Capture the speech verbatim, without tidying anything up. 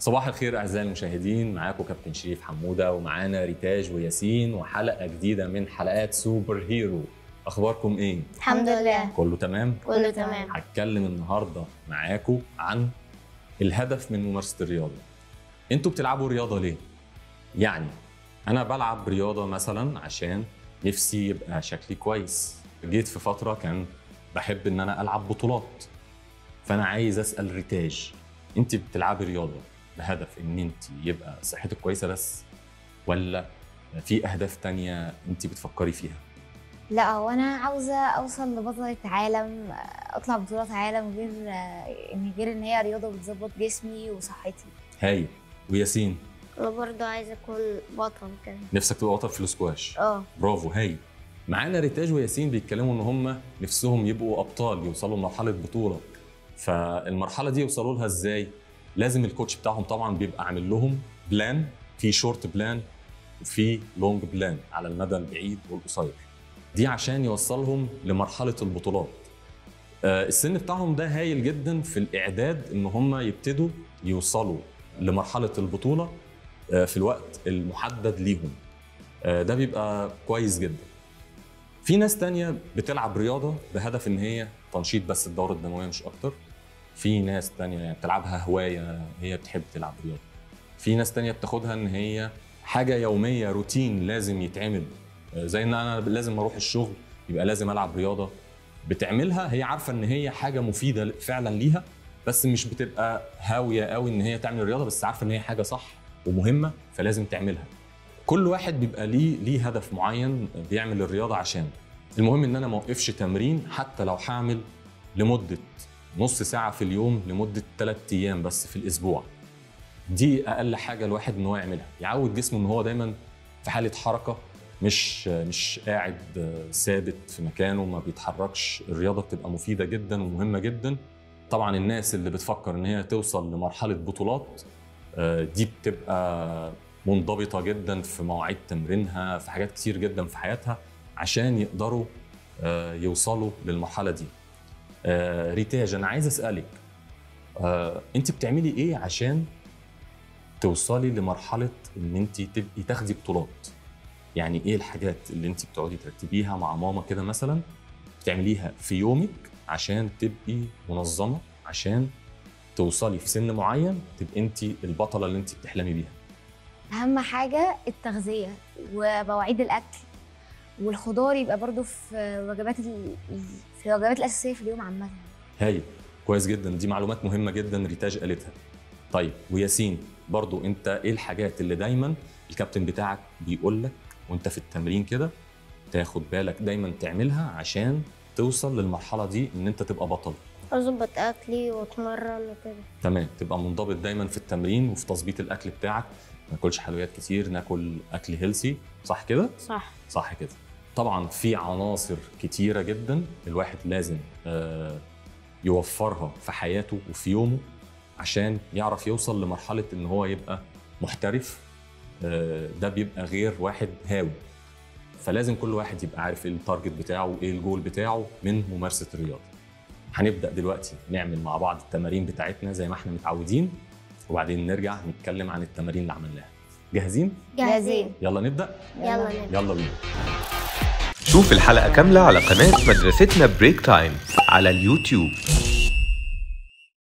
صباح الخير اعزائي المشاهدين، معاكم كابتن شريف حموده ومعانا ريتاج وياسين وحلقه جديده من حلقات سوبر هيرو. اخباركم ايه؟ الحمد لله كله تمام؟ كله تمام. هتكلم النهارده معاكم عن الهدف من ممارسه الرياضه. انتوا بتلعبوا رياضه ليه؟ يعني انا بلعب رياضه مثلا عشان نفسي يبقى شكلي كويس. جيت في فتره كان بحب ان انا العب بطولات، فانا عايز اسال ريتاج، انت بتلعبي رياضه بهدف ان انت يبقى صحتك كويسه بس، ولا في اهداف تانية انت بتفكري فيها؟ لا، هو انا عاوزه اوصل لبطله عالم، اطلع بطولات عالم، غير ان غير ان هي رياضه بتظبط جسمي وصحتي. هايل. وياسين؟ انا برضه عايزه اكون بطل كده. نفسك تبقى بطل في الاسكواش؟ اه برافو، هايل. معانا ريتاج وياسين بيتكلموا ان هم نفسهم يبقوا ابطال، يوصلوا لمرحله بطوله. فالمرحله دي يوصلوا لها ازاي؟ لازم الكوتش بتاعهم طبعا بيبقى عامل لهم بلان، في شورت بلان وفي لونج بلان على المدى البعيد والقصير، دي عشان يوصلهم لمرحله البطولات. آه السن بتاعهم ده هايل جدا في الاعداد ان هم يبتدوا يوصلوا لمرحله البطوله آه في الوقت المحدد ليهم. آه ده بيبقى كويس جدا. في ناس تانية بتلعب رياضه بهدف ان هي تنشيط بس الدوره الدمويه مش اكتر. في ناس تانية بتلعبها هواية، هي بتحب تلعب رياضة. في ناس تانية بتاخدها ان هي حاجة يومية، روتين لازم يتعمل، زي ان انا لازم اروح الشغل يبقى لازم العب رياضة. بتعملها هي عارفة ان هي حاجة مفيدة فعلا ليها، بس مش بتبقى هاوية قوي ان هي تعمل رياضة، بس عارفة ان هي حاجة صح ومهمة فلازم تعملها. كل واحد بيبقى ليه ليه هدف معين بيعمل الرياضة عشان. المهم ان انا ما اوقفش تمرين، حتى لو هعمل لمدة نص ساعة في اليوم لمدة ثلاث أيام بس في الأسبوع. دي أقل حاجة الواحد إن هو يعملها، يعود جسمه إن هو دايماً في حالة حركة، مش مش قاعد ثابت في مكانه ما بيتحركش. الرياضة بتبقى مفيدة جداً ومهمة جداً. طبعاً الناس اللي بتفكر إن هي توصل لمرحلة بطولات دي بتبقى منضبطة جداً في مواعيد تمرينها، في حاجات كتير جداً في حياتها عشان يقدروا يوصلوا للمرحلة دي. آه ريتاج، أنا عايز أسألك، آه أنت بتعملي إيه عشان توصلي لمرحلة إن أنت تبقي تاخدي بطولات؟ يعني إيه الحاجات اللي أنت بتقعدي ترتبيها مع ماما كده مثلاً بتعمليها في يومك عشان تبقي منظمة، عشان توصلي في سن معين تبقي أنت البطلة اللي أنت بتحلمي بيها؟ اهم حاجه التغذيه ومواعيد الاكل، والخضار يبقى برضو في وجبات ال... في الوجبات الاساسيه في اليوم عامه. هايل، كويس جدا، دي معلومات مهمه جدا ريتاج قالتها. طيب وياسين برضو، انت ايه الحاجات اللي دايما الكابتن بتاعك بيقول لك وانت في التمرين كده تاخد بالك دايما تعملها عشان توصل للمرحله دي ان انت تبقى بطل؟ اظبط اكلي واتمرن وكده. تمام، تبقى منضبط دايما في التمرين وفي تظبيط الاكل بتاعك، ما ناكلش حلويات كتير، ناكل اكل هيلسي، صح كده؟ صح صح كده. طبعا في عناصر كتيره جدا الواحد لازم آه يوفرها في حياته وفي يومه عشان يعرف يوصل لمرحله ان هو يبقى محترف. آه ده بيبقى غير واحد هاوي، فلازم كل واحد يبقى عارف ايه التارجت بتاعه وايه الجول بتاعه من ممارسه الرياضه. هنبدا دلوقتي نعمل مع بعض التمارين بتاعتنا زي ما احنا متعودين، وبعدين نرجع نتكلم عن التمارين اللي عملناها. جاهزين؟ جاهزين. يلا نبدا. يلا نبدأ. يلا بينا. شوف الحلقة كاملة على قناة مدرستنا بريك تايم على اليوتيوب.